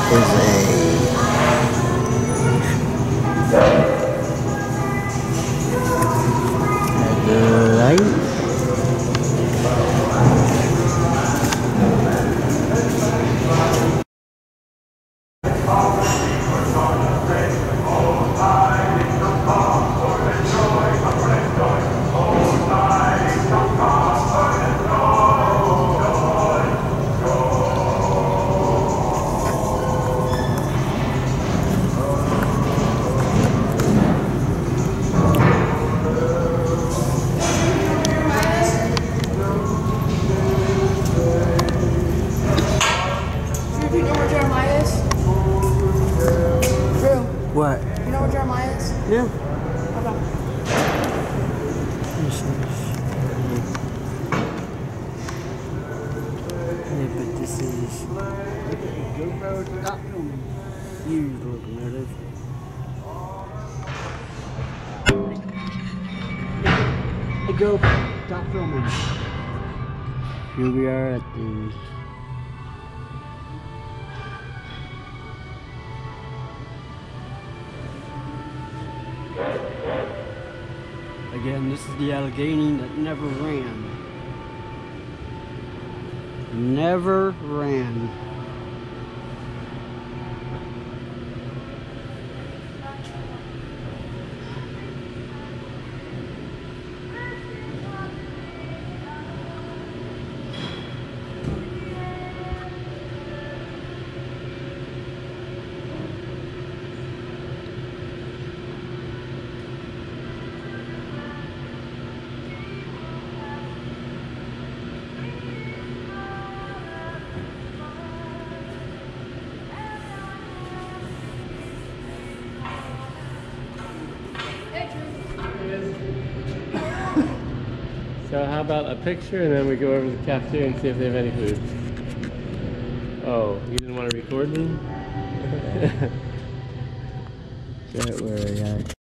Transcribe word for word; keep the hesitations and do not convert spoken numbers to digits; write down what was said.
is a headlight. What? You know where Jeremiah is? Yeah. Okay. This is, yeah, but this is GoPro. Stop filming. Huge locomotive. Hey, GoPro. Stop filming. Here we are at the Again, this is the Allegheny that never ran. Never ran. So how about a picture and then we go over to the cafeteria and see if they have any food. Oh, you didn't want to record me? That where I got